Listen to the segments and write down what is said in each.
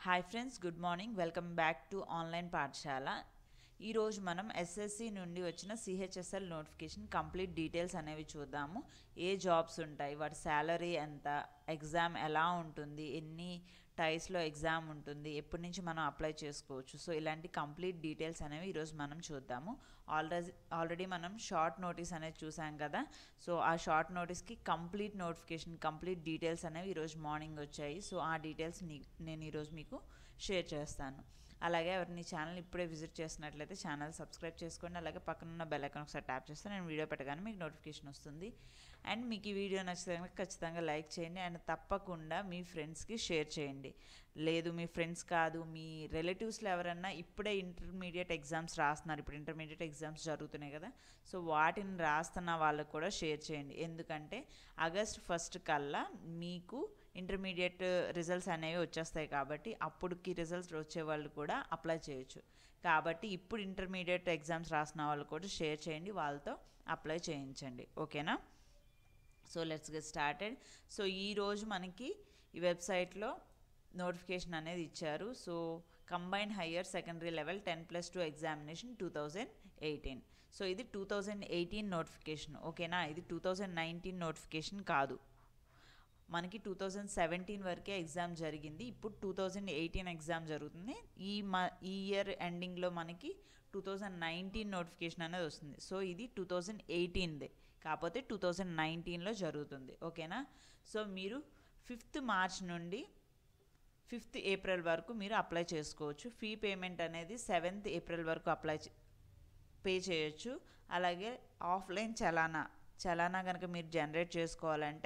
Hi friends, good morning. Welcome back to online Pathashala. ఈరోజు మనం SSC నుండి వచ్చిన సిహెచ్ఎస్ఎల్ నోటిఫికేషన్ కంప్లీట్ డీటెయిల్స్ అనేవి చూద్దాము. ఏ జాబ్స్ ఉంటాయి, వాటి శాలరీ ఎంత, ఎగ్జామ్ ఎలా ఉంటుంది, ఎన్ని టైప్స్లో ఎగ్జామ్ ఉంటుంది, ఎప్పటి నుంచి మనం అప్లై చేసుకోవచ్చు. సో ఇలాంటి కంప్లీట్ డీటెయిల్స్ అనేవి ఈరోజు మనం చూద్దాము. ఆల్రెడీ మనం షార్ట్ నోటీస్ అనేది చూసాం కదా. సో ఆ షార్ట్ నోటీస్కి కంప్లీట్ నోటిఫికేషన్, కంప్లీట్ డీటెయిల్స్ అనేవి ఈరోజు మార్నింగ్ వచ్చాయి. సో ఆ డీటెయిల్స్ నేను ఈరోజు మీకు షేర్ చేస్తాను. అలాగే ఎవరిని ఛానల్ ఇప్పుడే విజిట్ చేసినట్లయితే ఛానల్ సబ్స్క్రైబ్ చేసుకోండి. అలాగే పక్కనున్న బెల్ ఐకాన్ ఒకసారి ట్యాప్ చేస్తే నేను వీడియో పెట్టగానే మీకు నోటిఫికేషన్ వస్తుంది. అండ్ మీకు ఈ వీడియో నచ్చితే ఖచ్చితంగా లైక్ చేయండి అండ్ తప్పకుండా మీ ఫ్రెండ్స్కి షేర్ చేయండి. లేదు మీ ఫ్రెండ్స్ కాదు, మీ రిలేటివ్స్లో ఎవరన్నా ఇప్పుడే ఇంటర్మీడియట్ ఎగ్జామ్స్ రాస్తున్నారు, ఇప్పుడు ఇంటర్మీడియట్ ఎగ్జామ్స్ జరుగుతున్నాయి కదా. సో వాటిని రాస్తున్న వాళ్ళకు కూడా షేర్ చేయండి. ఎందుకంటే ఆగస్ట్ 1 కల్లా మీకు ఇంటర్మీడియట్ రిజల్ట్స్ అనేవి వచ్చేస్తాయి కాబట్టి అప్పుడుకి రిజల్ట్స్ వచ్చే వాళ్ళు కూడా అప్లై చేయొచ్చు. కాబట్టి ఇప్పుడు ఇంటర్మీడియట్ ఎగ్జామ్స్ రాసిన వాళ్ళు కూడా షేర్ చేయండి, వాళ్ళతో అప్లై చేయించండి. ఓకేనా? So let's get started. So ఈరోజు మనకి ఈ వెబ్సైట్లో నోటిఫికేషన్ అనేది ఇచ్చారు. So combined higher secondary level 10+2 examination 2018. So ఇది 2018 నోటిఫికేషన్. ఓకేనా? ఇది 2019 నోటిఫికేషన్ కాదు. మనకి 2017 వరకే ఎగ్జామ్ జరిగింది. ఇప్పుడు 2018 ఎగ్జామ్ జరుగుతుంది. ఈ ఇయర్ ఎండింగ్లో మనకి 2019 నోటిఫికేషన్ అనేది వస్తుంది. సో ఇది 2018దే, కాకపోతే 2019లో జరుగుతుంది. ఓకేనా? సో మీరు 5th మార్చ్ నుండి 5th ఏప్రిల్ వరకు మీరు అప్లై చేసుకోవచ్చు. ఫీ పేమెంట్ అనేది 7th ఏప్రిల్ వరకు పే చేయొచ్చు. అలాగే ఆఫ్లైన్ చలానా కనుక మీరు జనరేట్ చేసుకోవాలంటే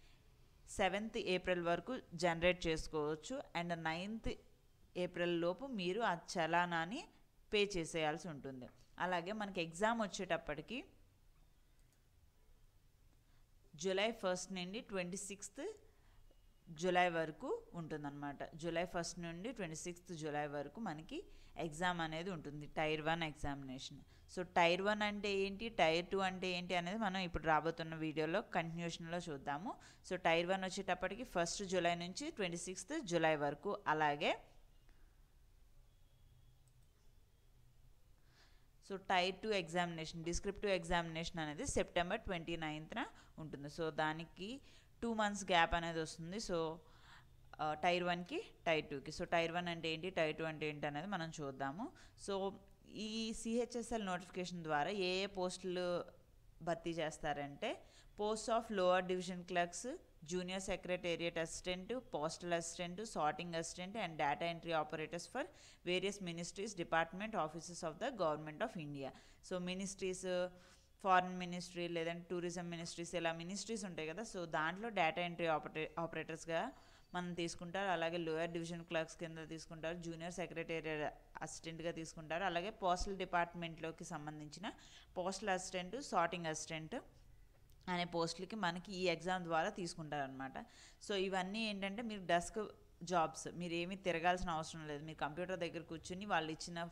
7th ఏప్రిల్ వరకు జనరేట్ చేసుకోవచ్చు. అండ్ 9th ఏప్రిల్ లోపు మీరు ఆ చలానాని పే చేసేయాల్సి ఉంటుంది. అలాగే మనకి ఎగ్జామ్ వచ్చేటప్పటికి జూలై 1 నుండి 26th జూలై వరకు ఉంటుందన్నమాట. జూలై 1 నుండి 26th జూలై వరకు మనకి ఎగ్జామ్ అనేది ఉంటుంది, టైర్ 1 ఎగ్జామినేషన్. సో టైర్ 1 అంటే ఏంటి, టైర్ 2 అంటే ఏంటి అనేది మనం ఇప్పుడు రాబోతున్న వీడియోలో కంటిన్యూషన్లో చూద్దాము. సో టైర్ 1 వచ్చేటప్పటికి 1 జూలై నుంచి 26th జూలై వరకు. అలాగే so tier 2 examination, descriptive examination అనేది సెప్టెంబర్ 29th ఉంటుంది. సో దానికి 2 months గ్యాప్ అనేది వస్తుంది. సో టైర్ 1కి టైర్ 2కి. సో టైర్ 1 అంటే ఏంటి, టైర్ 2 అంటే ఏంటి అనేది మనం చూద్దాము. సో ఈ సిహెచ్ఎస్ఎల్ నోటిఫికేషన్ ద్వారా ఏ పోస్టులు భర్తీ చేస్తారంటే post of lower division clerks, junior secretariat assistant, postal assistant, sorting assistant and data entry operators for various ministries, department, offices of the government of India. So ministries, foreign ministry లేదంటే tourism ministries, ఇలా ministries ఉంటాయి కదా. So దాంట్లో data entry ఆపరేటర్స్గా మనం తీసుకుంటారు. అలాగే lower division clerks కింద తీసుకుంటారు, జూనియర్ సెక్రటేరియట్ అసిస్టెంట్గా తీసుకుంటారు. అలాగే పోస్టల్ డిపార్ట్మెంట్లోకి సంబంధించిన పోస్టల్ అసిస్టెంట్, సార్టింగ్ అసిస్టెంట్ అనే పోస్టులకి మనకి ఈ ఎగ్జామ్ ద్వారా తీసుకుంటారనమాట. సో ఇవన్నీ ఏంటంటే మీరు డెస్క్ జాబ్స్, మీరు ఏమీ తిరగాల్సిన అవసరం లేదు. మీరు కంప్యూటర్ దగ్గర కూర్చుని వాళ్ళు ఇచ్చిన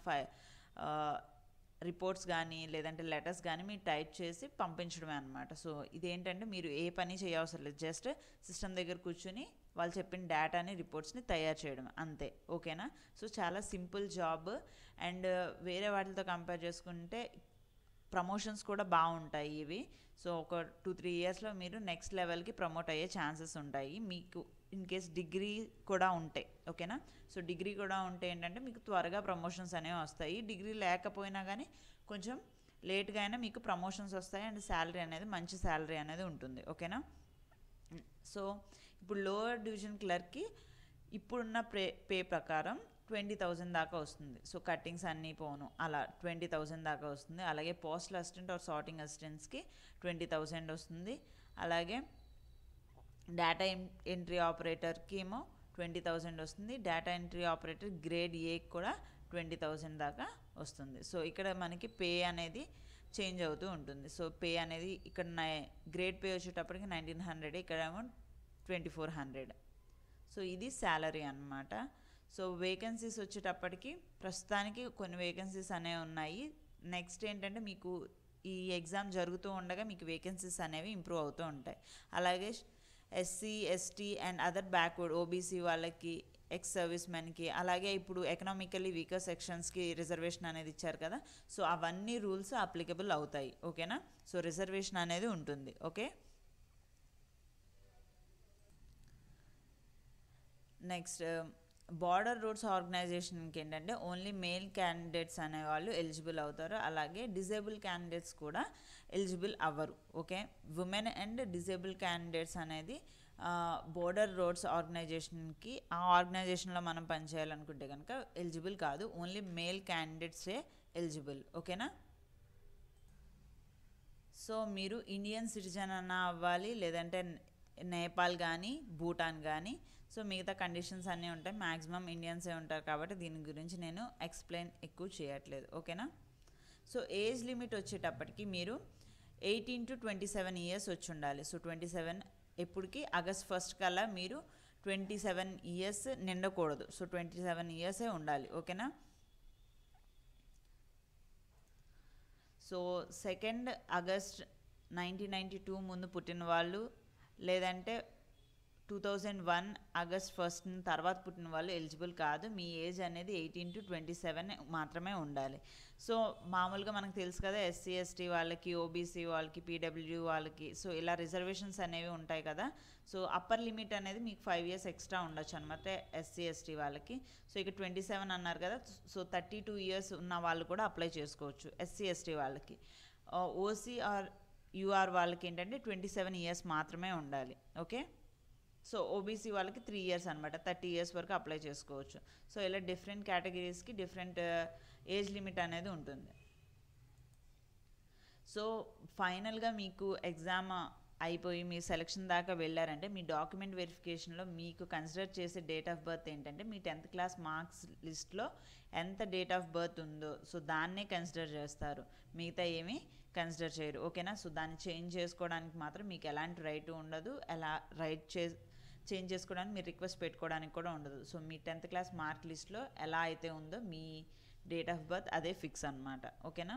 రిపోర్ట్స్ కానీ లేదంటే లెటర్స్ కానీ మీరు టైప్ చేసి పంపించడమే అనమాట. సో ఇదేంటంటే మీరు ఏ పని చేయవసరం లేదు, జస్ట్ సిస్టమ్ దగ్గర కూర్చొని వాళ్ళు చెప్పిన డేటాని, రిపోర్ట్స్ని తయారు చేయడం అంతే. ఓకేనా? సో చాలా సింపుల్ జాబ్. అండ్ వేరే వాటితో కంపేర్ చేసుకుంటే ప్రమోషన్స్ కూడా బాగుంటాయి ఇవి. సో ఒక 2-3 yearsలో మీరు నెక్స్ట్ లెవెల్కి ప్రమోట్ అయ్యే ఛాన్సెస్ ఉంటాయి. మీకు ఇన్ కేస్ డిగ్రీ కూడా ఉంటాయి. ఓకేనా? సో డిగ్రీ కూడా ఉంటే ఏంటంటే మీకు త్వరగా ప్రమోషన్స్ అనేవి వస్తాయి. డిగ్రీ లేకపోయినా కానీ కొంచెం లేట్గా అయినా మీకు ప్రమోషన్స్ వస్తాయి. అండ్ శాలరీ అనేది మంచి శాలరీ అనేది ఉంటుంది. ఓకేనా? సో ఇప్పుడు లోవర్ డివిజన్ క్లర్క్కి ఇప్పుడున్న పే ప్రకారం 20,000 దాకా వస్తుంది. సో కట్టింగ్స్ అన్నీ పోను అలా 20,000 దాకా వస్తుంది. అలాగే పోస్టల్ అసిస్టెంట్ ఆర్ సార్టింగ్ అసిస్టెంట్స్కి 20,000 వస్తుంది. అలాగే డేటా ఎంట్రీ ఆపరేటర్కి ఏమో 20,000 వస్తుంది. డేటా ఎంట్రీ ఆపరేటర్ గ్రేడ్ ఏకి కూడా 20,000 దాకా వస్తుంది. సో ఇక్కడ మనకి పే అనేది చేంజ్ అవుతూ ఉంటుంది. సో పే అనేది ఇక్కడ గ్రేడ్ పే వచ్చేటప్పటికి 1900, ఇక్కడ ఏమో 2400. సో ఇది శాలరీ అన్నమాట. సో వేకెన్సీస్ వచ్చేటప్పటికి ప్రస్తుతానికి కొన్ని వేకెన్సీస్ అనేవి ఉన్నాయి. నెక్స్ట్ ఏంటంటే మీకు ఈ ఎగ్జామ్ జరుగుతూ ఉండగా మీకు వేకెన్సీస్ అనేవి ఇంప్రూవ్ అవుతూ ఉంటాయి. అలాగే SC, ST and other backward OBC వాళ్ళకి ఎక్స్ సర్వీస్ మెన్కి, అలాగే ఇప్పుడు ఎకనామికల్లీ వీకర్ సెక్షన్స్కి రిజర్వేషన్ అనేది ఇచ్చారు కదా, సో అవన్నీ రూల్స్ అప్లికబుల్ అవుతాయి. ఓకేనా, సో రిజర్వేషన్ అనేది ఉంటుంది. ఓకే, నెక్స్ట్ బార్డర్ రోడ్స్ ఆర్గనైజేషన్కి ఏంటంటే ఓన్లీ మేల్ క్యాండిడేట్స్ అనేవాళ్ళు ఎలిజిబుల్ అవుతారు, అలాగే డిజేబుల్ క్యాండిడేట్స్ కూడా ఎలిజిబుల్ అవ్వరు. Okay, women and disable candidates అనేది బోర్డర్ రోడ్స్ ఆర్గనైజేషన్కి, ఆ ఆర్గనైజేషన్లో మనం పనిచేయాలనుకుంటే కనుక ఎలిజిబుల్ కాదు, ఓన్లీ మేల్ క్యాండిడేట్సే ఎలిజిబుల్. ఓకేనా, సో మీరు ఇండియన్ సిటిజన్ అన్న అవ్వాలి, లేదంటే నేపాల్ కానీ భూటాన్ కానీ, సో మిగతా కండిషన్స్ అన్నీ ఉంటాయి. మ్యాక్సిమం ఇండియన్సే ఉంటారు కాబట్టి దీని గురించి నేను ఎక్స్ప్లెయిన్ ఎక్కువ చేయట్లేదు. ఓకేనా, సో ఏజ్ లిమిట్ వచ్చేటప్పటికి మీరు 18 to 27 ఇయర్స్ వచ్చి ఉండాలి. సో 27 ఎప్పటికి ఆగస్ట్ 1 కల్లా మీరు 27 ఇయర్స్ నిండకూడదు. సో 27 ఇయర్సే ఉండాలి. ఓకేనా, సో 2 ఆగస్ట్ 1992 ముందు పుట్టిన వాళ్ళు, లేదంటే 2001 ఆగస్ట్ 1 తర్వాత పుట్టిన వాళ్ళు ఎలిజిబుల్ కాదు. మీ ఏజ్ అనేది 18 to 27 మాత్రమే ఉండాలి. సో మామూలుగా మనకు తెలుసు కదా, ఎస్సీ ఎస్టీ వాళ్ళకి, ఓబీసీ వాళ్ళకి, పీడబ్ల్యూ వాళ్ళకి, సో ఇలా రిజర్వేషన్స్ అనేవి ఉంటాయి కదా. సో అప్పర్ లిమిట్ అనేది మీకు 5 years ఎక్స్ట్రా ఉండొచ్చు అనమాట ఎస్సీ ఎస్టీ వాళ్ళకి. సో ఇక 27 అన్నారు కదా, సో 32 years ఉన్న వాళ్ళు కూడా అప్లై చేసుకోవచ్చు ఎస్సీ ఎస్టీ వాళ్ళకి. ఓసీ ఆర్ యూఆర్ వాళ్ళకి ఏంటంటే 27 years మాత్రమే ఉండాలి. ఓకే, సో ఓబీసీ వాళ్ళకి 3 years అనమాట, 30 years వరకు అప్లై చేసుకోవచ్చు. సో ఇలా డిఫరెంట్ కేటగిరీస్కి డిఫరెంట్ ఏజ్ లిమిట్ అనేది ఉంటుంది. సో ఫైనల్గా మీకు ఎగ్జామ్ అయిపోయి మీ సెలక్షన్ దాకా వెళ్ళారంటే మీ డాక్యుమెంట్ వెరిఫికేషన్లో మీకు కన్సిడర్ చేసే డేట్ ఆఫ్ బర్త్ ఏంటంటే మీ 10th class మార్క్స్ లిస్ట్లో ఎంత డేట్ ఆఫ్ బర్త్ ఉందో సో దాన్నే కన్సిడర్ చేస్తారు, మిగతా ఏమీ కన్సిడర్ చేయరు. ఓకేనా, సో దాన్ని చేంజ్ చేసుకోవడానికి మాత్రం మీకు ఎలాంటి రైట్ ఉండదు, ఎలా చేంజ్ చేసుకోవడానికి మీరు రిక్వెస్ట్ పెట్టుకోవడానికి కూడా ఉండదు. సో మీ 10th class మార్క్ లిస్ట్లో ఎలా అయితే ఉందో మీ డేట్ ఆఫ్ బర్త్ అదే ఫిక్స్ అనమాట. ఓకేనా,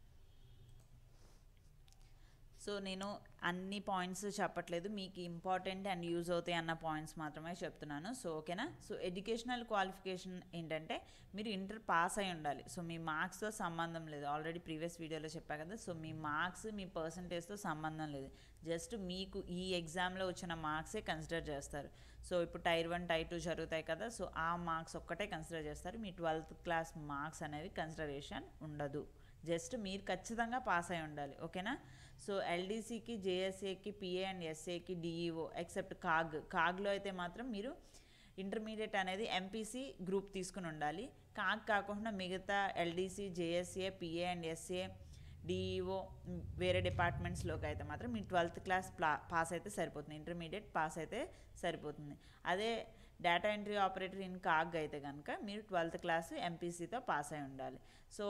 సో నేను అన్ని పాయింట్స్ చెప్పట్లేదు, మీకు ఇంపార్టెంట్ అండ్ యూజ్ అవుతాయి అన్న పాయింట్స్ మాత్రమే చెప్తున్నాను. సో ఓకేనా, సో ఎడ్యుకేషనల్ క్వాలిఫికేషన్ ఏంటంటే మీరు ఇంటర్ పాస్ అయి ఉండాలి. సో మీ మార్క్స్తో సంబంధం లేదు, ఆల్రెడీ ప్రీవియస్ వీడియోలో చెప్పా కదా. సో మీ మార్క్స్ మీ పర్సంటేజ్తో సంబంధం లేదు, జస్ట్ మీకు ఈ ఎగ్జామ్లో వచ్చిన మార్క్సే కన్సిడర్ చేస్తారు. సో ఇప్పుడు Tier 1 Tier 2 జరుగుతాయి కదా, సో ఆ మార్క్స్ ఒక్కటే కన్సిడర్ చేస్తారు, మీ 12th class మార్క్స్ అనేవి కన్సిడరేషన్ ఉండదు, జస్ట్ మీరు ఖచ్చితంగా పాస్ అయి ఉండాలి. ఓకేనా, సో ఎల్డీసీకి, జేఎస్ఏకి, పిఏ అండ్ ఎస్ఏకి, డిఈఓ ఎక్సెప్ట్ కాగ్లో అయితే మాత్రం మీరు ఇంటర్మీడియట్ అనేది ఎంపీసీ గ్రూప్ తీసుకుని ఉండాలి. కాగ్ కాకుండా మిగతా LDC, JSA, PA and SA, DEO వేరే డిపార్ట్మెంట్స్లోకి అయితే మాత్రం మీ 12th class పాస్ అయితే సరిపోతుంది, ఇంటర్మీడియట్ పాస్ అయితే సరిపోతుంది. అదే data entry operator in CAG అయితే కనుక మీరు 12th class ఎంపీసీతో పాస్ అయి ఉండాలి. సో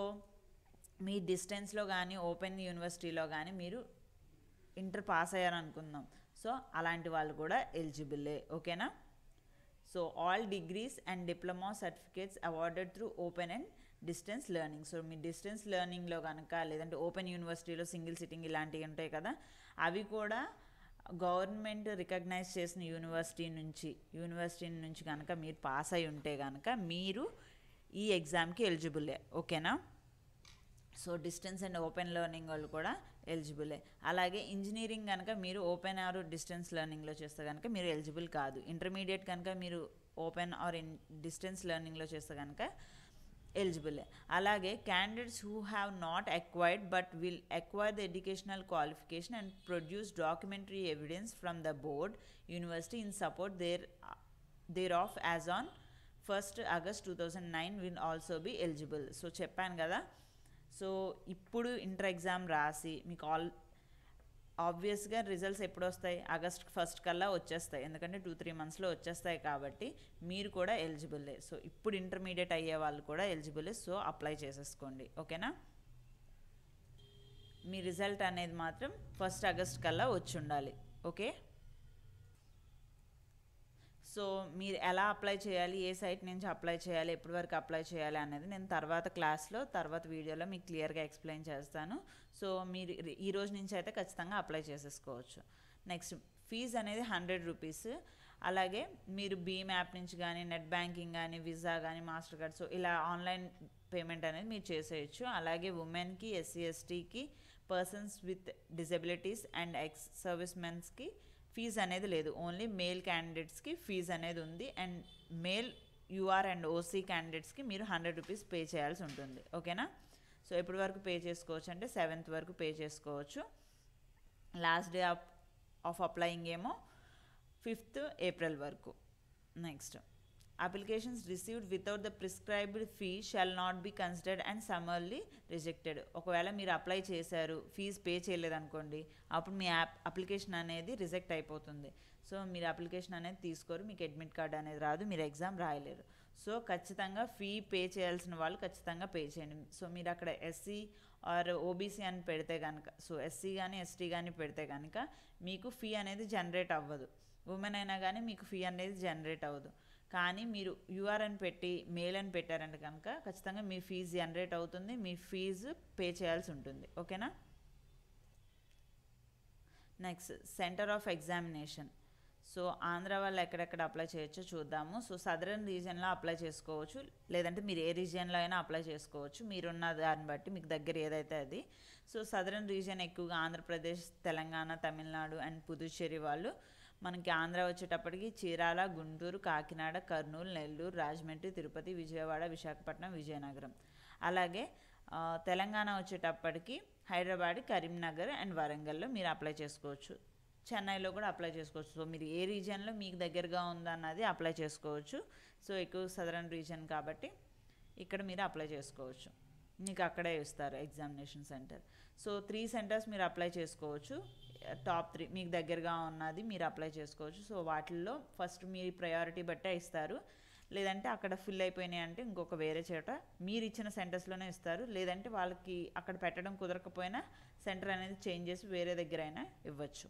మీ డిస్టెన్స్లో కానీ ఓపెన్ యూనివర్సిటీలో కానీ మీరు ఇంటర్ పాస్ అయ్యారనుకుందాం, సో అలాంటి వాళ్ళు కూడా ఎలిజిబుల్లే. ఓకేనా, so all degrees and diploma certificates awarded through open and distance learning. So మీ డిస్టెన్స్ లెర్నింగ్లో కనుక లేదంటే ఓపెన్ యూనివర్సిటీలో సింగిల్ సిట్టింగ్ ఇలాంటివి ఉంటాయి కదా, అవి కూడా గవర్నమెంట్ రికగ్నైజ్ చేసిన యూనివర్సిటీ నుంచి కనుక మీరు పాస్ అయి ఉంటే కనుక మీరు ఈ ఎగ్జామ్కి ఎలిజిబుల్లే. ఓకేనా, so distance and open learning వాళ్ళు కూడా ఎలిజిబులే. అలాగే ఇంజనీరింగ్ కనుక మీరు ఓపెన్ ఆర్ డిస్టెన్స్ లెర్నింగ్లో చేస్తే కనుక మీరు ఎలిజిబుల్ కాదు. ఇంటర్మీడియట్ కనుక మీరు ఓపెన్ ఆర్ డిస్టెన్స్ లెర్నింగ్లో చేస్తే కనుక ఎలిజిబులే. అలాగే candidates who have not acquired but will acquire the educational qualification and produce documentary evidence from the board university in support their of as on 1st August 2009 will also be eligible. So చెప్పాను కదా, so ఇప్పుడు inter exam రాసి మీకు ఆబ్వియస్గా results ఎప్పుడు వస్తాయి, August 1 కల్లా వచ్చేస్తాయి, ఎందుకంటే 2-3 monthsలో వచ్చేస్తాయి కాబట్టి మీరు కూడా ఎలిజిబుల్లే. సో ఇప్పుడు ఇంటర్మీడియట్ అయ్యే వాళ్ళు కూడా ఎలిజిబుల్లే, సో అప్లై చేసేసుకోండి. ఓకేనా, మీ రిజల్ట్ అనేది మాత్రం 1st August కల్లా వచ్చి ఉండాలి. ఓకే, సో మీరు ఎలా అప్లై చేయాలి, ఏ సైట్ నుంచి అప్లై చేయాలి, ఎప్పటి వరకు అప్లై చేయాలి అనేది నేను తర్వాత వీడియోలో మీకు క్లియర్గా ఎక్స్ప్లెయిన్ చేస్తాను. సో మీరు ఈ రోజు నుంచి అయితే ఖచ్చితంగా అప్లై చేసేసుకోవచ్చు. నెక్స్ట్ ఫీజు అనేది 100 rupees. అలాగే మీరు భీమ్ యాప్ నుంచి కానీ నెట్ బ్యాంకింగ్ కానీ విజా కానీ మాస్టర్ కార్డ్ సో ఇలా ఆన్లైన్ పేమెంట్ అనేది మీరు చేసేయచ్చు. అలాగే ఉమెన్కి, ఎస్సీ ఎస్టీకి, persons with disabilities and ex service మెన్స్కి ఫీజు అనేది లేదు. ఓన్లీ మేల్ క్యాండిడేట్స్కి ఫీజు అనేది ఉంది. And male UR and OC క్యాండిడేట్స్కి మీరు 100 రూపీస్ పే చేయాల్సి ఉంటుంది. ఓకేనా? సో ఎప్పటి వరకు పే చేసుకోవచ్చు అంటే 7th వరకు పే చేసుకోవచ్చు. లాస్ట్ డే ఆఫ్ అప్లయింగ్ ఏమో 5th ఏప్రిల్ వరకు. Next, applications received without the prescribed fee shall not be considered and summarily rejected. ఒకవేళ మీరు అప్లై చేశారు, ఫీజు పే చేయలేదనుకోండి, అప్పుడు మీ అప్లికేషన్ అనేది రిజెక్ట్ అయిపోతుంది. సో మీరు అప్లికేషన్ అనేది తీసుకోరు, మీకు అడ్మిట్ కార్డ్ అనేది రాదు, మీరు ఎగ్జామ్ రాయలేరు. సో ఖచ్చితంగా ఫీ పే చేయాల్సిన వాళ్ళు ఖచ్చితంగా పే చేయండి. సో మీరు అక్కడ ఎస్సీ ఆర్ ఓబీసీ అని పెడితే కనుక, సో ఎస్సీ కానీ ఎస్టీ కానీ పెడితే కనుక మీకు ఫీ అనేది జనరేట్ అవ్వదు. ఉమెన్ అయినా కానీ మీకు ఫీ అనేది జనరేట్ అవ్వదు. కానీ మీరు యూఆర్ అని పెట్టి మేల్ అని పెట్టారంటే కనుక ఖచ్చితంగా మీ ఫీజు జనరేట్ అవుతుంది, మీ ఫీజు పే చేయాల్సి ఉంటుంది. ఓకేనా? Next, centre of examination. So Andhra వాళ్ళు ఎక్కడెక్కడ అప్లై చేయొచ్చో చూద్దాము. సో సదరన్ రీజియన్లో అప్లై చేసుకోవచ్చు, లేదంటే మీరు ఏ రీజియన్లో అయినా అప్లై చేసుకోవచ్చు, మీరున్న దాన్ని బట్టి మీకు దగ్గర ఏదైతే అది. సో సదరన్ రీజియన్ ఎక్కువగా ఆంధ్రప్రదేశ్, తెలంగాణ, తమిళనాడు అండ్ పుదుచ్చేరి వాళ్ళు. మనకి ఆంధ్ర వచ్చేటప్పటికి చీరాల, గుంటూరు, కాకినాడ, కర్నూలు, నెల్లూరు, రాజమండ్రి, తిరుపతి, విజయవాడ, విశాఖపట్నం, విజయనగరం. అలాగే తెలంగాణ వచ్చేటప్పటికి హైదరాబాద్, కరీంనగర్ అండ్ వరంగల్లో మీరు అప్లై చేసుకోవచ్చు. చెన్నైలో కూడా అప్లై చేసుకోవచ్చు. సో మీరు ఏ రీజియన్లో మీకు దగ్గరగా ఉందన్నది అప్లై చేసుకోవచ్చు. సో ఎక్కువ సదరన్ రీజియన్ కాబట్టి ఇక్కడ మీరు అప్లై చేసుకోవచ్చు, మీకు అక్కడే ఇస్తారు ఎగ్జామినేషన్ సెంటర్. సో 3 సెంటర్స్ మీరు అప్లై చేసుకోవచ్చు. టాప్ 3 మీకు దగ్గరగా ఉన్నది మీరు అప్లై చేసుకోవచ్చు. సో వాటిల్లో ఫస్ట్ మీ ప్రయారిటీ బట్టే ఇస్తారు, లేదంటే అక్కడ ఫుల్ అయిపోయినాయి అంటే ఇంకొక వేరే చోట మీరు ఇచ్చిన సెంటర్స్లోనే ఇస్తారు, లేదంటే వాళ్ళకి అక్కడ పెట్టడం కుదరకపోయినా సెంటర్ అనేది చేంజ్ చేసి వేరే దగ్గర అయినా ఇవ్వచ్చు.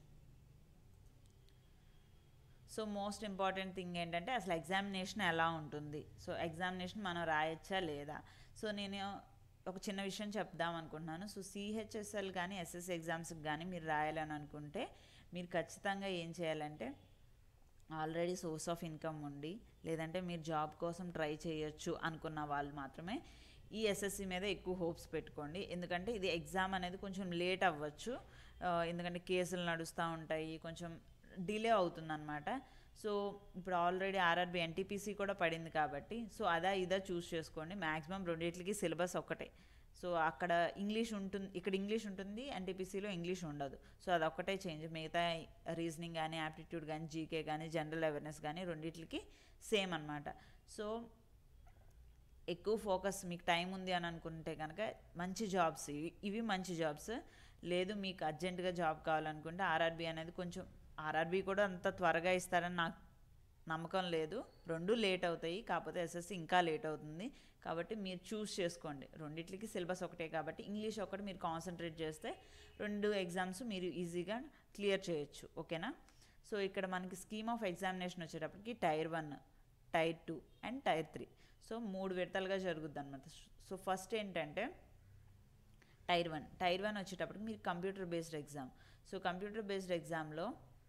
సో మోస్ట్ ఇంపార్టెంట్ థింగ్ ఏంటంటే అసలు ఎగ్జామినేషన్ ఎలా ఉంటుంది, సో ఎగ్జామినేషన్ మనం రాయొచ్చా లేదా. సో నేను ఒక చిన్న విషయం చెప్దాం అనుకుంటున్నాను. సో సిహెచ్ఎస్ఎల్ కానీ ఎస్ఎస్సి ఎగ్జామ్స్కి కానీ మీరు రాయాలని అనుకుంటే మీరు ఖచ్చితంగా ఏం చేయాలంటే ఆల్రెడీ సోర్స్ ఆఫ్ ఇన్కమ్ ఉండి, లేదంటే మీరు జాబ్ కోసం ట్రై చేయొచ్చు అనుకున్న వాళ్ళు మాత్రమే ఈ ఎస్ఎస్సి మీద ఎక్కువ హోప్స్ పెట్టుకోండి. ఎందుకంటే ఇది ఎగ్జామ్ అనేది కొంచెం లేట్ అవ్వచ్చు, ఎందుకంటే కేసులు నడుస్తూ ఉంటాయి, కొంచెం డిలే అవుతుందన్నమాట. సో ఇప్పుడు ఆల్రెడీ ఆర్ఆర్బి ఎన్టీపీసీ కూడా పడింది కాబట్టి సో ఇదా చూస్ చేసుకోండి. మ్యాక్సిమం రెండింటికి సిలబస్ ఒక్కటే. సో అక్కడ ఇంగ్లీష్ ఉంటుంది, ఇక్కడ ఇంగ్లీష్ ఉంటుంది, ఎన్టీపీసీలో ఇంగ్లీష్ ఉండదు. సో అదొక్కటే చేంజ్, మిగతా రీజనింగ్ కానీ, యాప్టిట్యూడ్ కానీ, జీకే కానీ, జనరల్ అవేర్నెస్ కానీ రెండింటికి సేమ్ అనమాట. సో ఎక్కువ ఫోకస్, మీకు టైం ఉంది అని అనుకుంటే కనుక మంచి జాబ్స్ ఇవి మంచి జాబ్స్. లేదు మీకు అర్జెంటుగా జాబ్ కావాలనుకుంటే ఆర్ఆర్బి అనేది కొంచెం, ఆర్ఆర్బీ కూడా అంత త్వరగా ఇస్తారని నాకు నమ్మకం లేదు, 2 లేట్ అవుతాయి. కాకపోతే ఎస్ఎస్సి ఇంకా లేట్ అవుతుంది. కాబట్టి మీరు చూస్ చేసుకోండి, రెండిట్లకి సిలబస్ ఒకటే కాబట్టి ఇంగ్లీష్ ఒకటి మీరు కాన్సన్ట్రేట్ చేస్తే 2 ఎగ్జామ్స్ మీరు ఈజీగా క్లియర్ చేయొచ్చు. ఓకేనా? సో ఇక్కడ మనకి స్కీమ్ ఆఫ్ ఎగ్జామినేషన్ వచ్చేటప్పటికి tier 1, tier 2 and tier 3. So 3 విడతలుగా జరుగుద్ది అనమాట. సో ఫస్ట్ ఏంటంటే టైర్ 1 వచ్చేటప్పటికి మీరు computer based exam. So computer based ఎగ్జామ్లో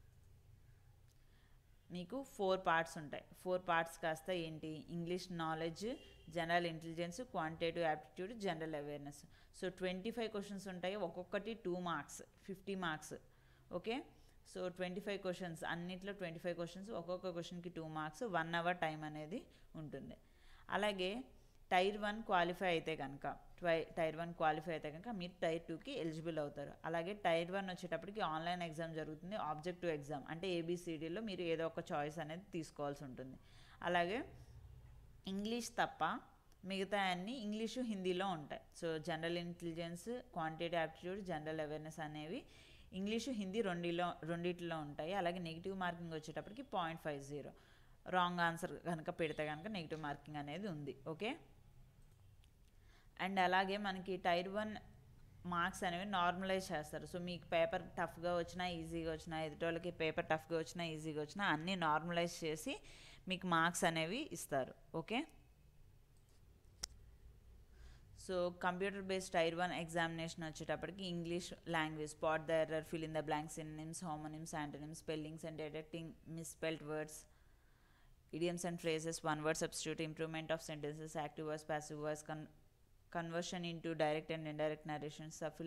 మీకు 4 పార్ట్స్ ఉంటాయి. 4 పార్ట్స్ కాస్త ఏంటి, English knowledge, general intelligence, quantitative aptitude, general awareness. So 25 questions ఉంటాయి, ఒక్కొక్కటి 2 marks, 50 marks. Okay? So 25 questions, అన్నిట్లో 25 క్వశ్చన్స్, ఒక్కొక్క క్వశ్చన్కి 2 మార్క్స్, 1 అవర్ టైం అనేది ఉంటుంది. అలాగే టైర్ 1 క్వాలిఫై అయితే కనుక మీరు టైర్ 2కి ఎలిజిబుల్ అవుతారు. అలాగే టైర్ 1 వచ్చేటప్పటికి ఆన్లైన్ ఎగ్జామ్ జరుగుతుంది, ఆబ్జెక్టివ్ ఎగ్జామ్ అంటే ఏబిసిడీలో మీరు ఏదో ఒక చాయిస్ అనేది తీసుకోవాల్సి ఉంటుంది. అలాగే ఇంగ్లీష్ తప్ప మిగతా అన్నీ ఇంగ్లీషు, హిందీలో ఉంటాయి. So general intelligence, quantitative aptitude, general awareness అనేవి ఇంగ్లీషు, హిందీ రెండిట్లో ఉంటాయి. అలాగే నెగిటివ్ మార్కింగ్ వచ్చేటప్పటికి 0.50, రాంగ్ ఆన్సర్ కనుక పెడితే కనుక నెగిటివ్ మార్కింగ్ అనేది ఉంది. ఓకే? అండ్ అలాగే మనకి టైర్ 1 మార్క్స్ అనేవి నార్మలైజ్ చేస్తారు. సో మీకు పేపర్ టఫ్గా వచ్చినా, ఈజీగా వచ్చినా, ఎదుటోళ్ళకి పేపర్ టఫ్గా వచ్చినా, ఈజీగా వచ్చినా అన్నీ నార్మలైజ్ చేసి మీకు మార్క్స్ అనేవి ఇస్తారు. Okay? So computer based tier 1 examination వచ్చేటప్పటికి English language, spot the error, fill in the blanks, synonyms, homonyms, antonyms, spellings and detecting misspelled words, idioms and phrases, one word substitute, improvement of sentences, active voice, passive voice, conversion into direct and indirect narration,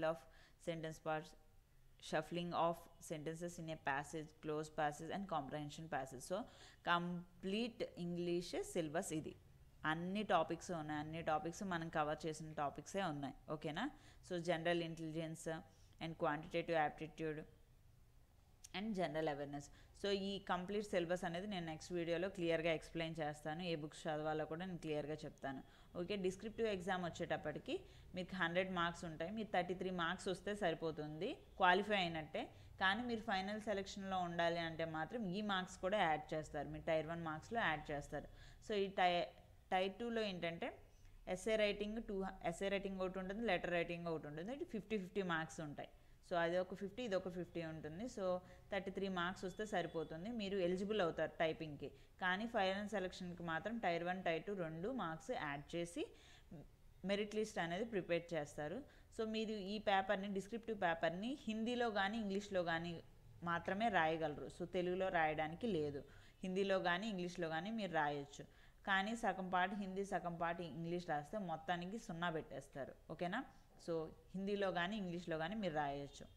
shuffling of sentences in a passage, close passage and comprehension passage. So complete English syllabus ఇది. అన్ని topics ఉన్నాయి, అన్ని topics మనం cover చేసిన టాపిక్సే ఉన్నాయి. ఓకేనా? So general intelligence and quantitative aptitude and general awareness. So ఈ కంప్లీట్ సిలబస్ అనేది నేను నెక్స్ట్ వీడియోలో క్లియర్గా ఎక్స్ప్లెయిన్ చేస్తాను. ఏ బుక్స్ చదవాలో కూడా నేను క్లియర్గా చెప్తాను. ఓకే, డిస్క్రిప్టివ్ ఎగ్జామ్ వచ్చేటప్పటికి మీకు 100 మార్క్స్ ఉంటాయి. మీరు 33 మార్క్స్ వస్తే సరిపోతుంది, క్వాలిఫై అయినట్టే. కానీ మీరు ఫైనల్ సెలెక్షన్లో ఉండాలి అంటే మాత్రం ఈ మార్క్స్ కూడా యాడ్ చేస్తారు, మీరు టైర్ 1 మార్క్స్లో యాడ్ చేస్తారు. సో ఈ టైర్ 2లో ఏంటంటే ఎస్ఏ రైటింగ్ ఒకటి ఉంటుంది, లెటర్ రైటింగ్ ఒకటి ఉంటుంది. ఇది 50-50 మార్క్స్ ఉంటాయి. సో అది ఒక 50, ఇది ఒక 50 ఉంటుంది. సో 33 మార్క్స్ వస్తే సరిపోతుంది, మీరు ఎలిజిబుల్ అవుతారు టైపింగ్కి. కానీ ఫైనల్ సెలక్షన్కి మాత్రం టైర్ 1, టైర్ 2 2 మార్క్స్ యాడ్ చేసి మెరిట్ లిస్ట్ అనేది ప్రిపేర్ చేస్తారు. సో మీరు ఈ పేపర్ని, డిస్క్రిప్టివ్ పేపర్ని హిందీలో కానీ ఇంగ్లీష్లో కానీ మాత్రమే రాయగలరు. సో తెలుగులో రాయడానికి లేదు. హిందీలో కానీ ఇంగ్లీష్లో కానీ మీరు రాయొచ్చు. కానీ సగం పాటు హిందీ, సగం పాటు ఇంగ్లీష్ రాస్తే మొత్తానికి 0 పెట్టేస్తారు. ఓకేనా? సో హిందీలో కానీ ఇంగ్లీష్లో కానీ మీరు రాయొచ్చు.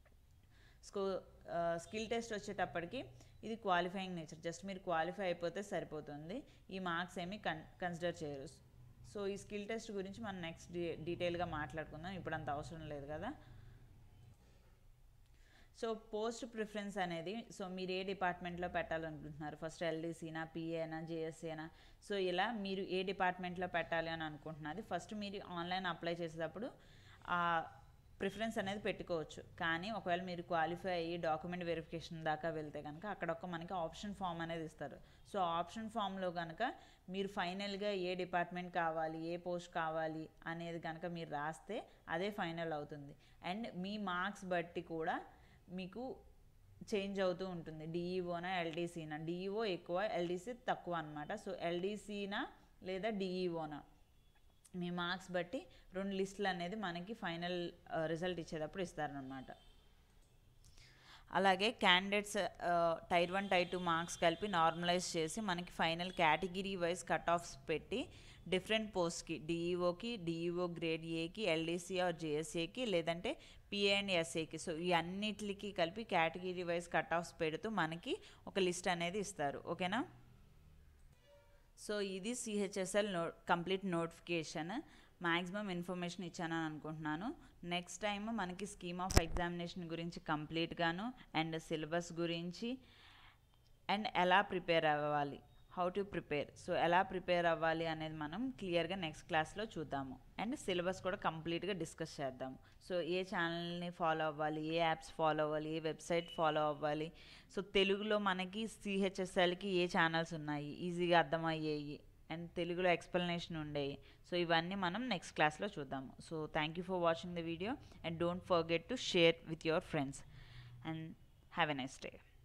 స్కిల్ టెస్ట్ వచ్చేటప్పటికి ఇది క్వాలిఫైయింగ్ నేచర్, జస్ట్ మీరు క్వాలిఫై అయిపోతే సరిపోతుంది. ఈ మార్క్స్ ఏమీ కన్సిడర్ చేయరు. సో ఈ స్కిల్ టెస్ట్ గురించి మనం నెక్స్ట్ డీటెయిల్గా మాట్లాడుకుందాం, ఇప్పుడు అంత అవసరం లేదు కదా. సో పోస్ట్ ప్రిఫరెన్స్ అనేది, సో మీరు ఏ డిపార్ట్మెంట్లో పెట్టాలనుకుంటున్నారు, ఫస్ట్ ఎల్డీసీనా, పిఏనా, జేఎస్ఏనా, సో ఇలా మీరు ఏ డిపార్ట్మెంట్లో పెట్టాలి అని అనుకుంటున్నది ఫస్ట్ మీరు ఆన్లైన్ అప్లై చేసేటప్పుడు ప్రిఫరెన్స్ అనేది పెట్టుకోవచ్చు. కానీ ఒకవేళ మీరు క్వాలిఫై అయ్యి డాక్యుమెంట్ వెరిఫికేషన్ దాకా వెళ్తే కనుక అక్కడ మనకి ఆప్షన్ ఫామ్ అనేది ఇస్తారు. సో ఆప్షన్ ఫామ్లో కనుక మీరు ఫైనల్గా ఏ డిపార్ట్మెంట్ కావాలి, ఏ పోస్ట్ కావాలి అనేది కనుక మీరు రాస్తే అదే ఫైనల్ అవుతుంది. అండ్ మీ మార్క్స్ బట్టి కూడా మీకు చేంజ్ అవుతూ ఉంటుంది. డిఈఓనా, ఎల్డీసీనా, డిఈఓ ఎక్కువ, ఎల్డీసీ తక్కువ అనమాట. సో ఎల్డీసీనా లేదా డిఈఓనా, మీ మార్క్స్ బట్టి 2 లిస్టులు అనేది మనకి ఫైనల్ రిజల్ట్ ఇచ్చేటప్పుడు ఇస్తారనమాట. అలాగే క్యాండిడేట్స్ టైర్ 1, టైర్ 2 మార్క్స్ కలిపి నార్మలైజ్ చేసి మనకి final category wise cut offs పెట్టి డిఫరెంట్ పోస్ట్కి, డిఈఓకి, డిఈఓ గ్రేడ్ ఏకి, ఎల్డీసీ ఆర్ జేఎస్ఏకి, లేదంటే పిఏ అండ్ ఎస్ఏకి, సో ఈ అన్నిటికి కలిపి కేటగిరీ వైజ్ కట్ ఆఫ్స్ పెడుతూ మనకి ఒక లిస్ట్ అనేది ఇస్తారు. ఓకేనా? సో ఇది CHSL complete notification. Maximum information ఇచ్చానని అనుకుంటున్నాను. నెక్స్ట్ టైం మనకి స్కీమ్ ఆఫ్ ఎగ్జామినేషన్ గురించి కంప్లీట్గాను, అండ్ సిలబస్ గురించి, అండ్ ఎలా ప్రిపేర్ అవ్వాలి, హౌ టు ప్రిపేర్, సో ఎలా ప్రిపేర్ అవ్వాలి అనేది మనం క్లియర్గా నెక్స్ట్ క్లాస్లో చూద్దాము. అండ్ సిలబస్ కూడా కంప్లీట్గా డిస్కస్ చేద్దాము. సో ఏ ఛానల్ని ఫాలో అవ్వాలి, ఏ యాప్స్ ఫాలో అవ్వాలి, ఏ వెబ్సైట్ ఫాలో అవ్వాలి, సో తెలుగులో మనకి సిహెచ్ఎస్ఎల్కి ఏ ఛానల్స్ ఉన్నాయి ఈజీగా అర్థమయ్యేవి, అండ్ తెలుగులో ఎక్స్ప్లెనేషన్ ఉండేవి. సో ఇవన్నీ మనం నెక్స్ట్ క్లాస్లో చూద్దాము. So thank you for watching the video, and don't forget to share with your friends, and have a nice day.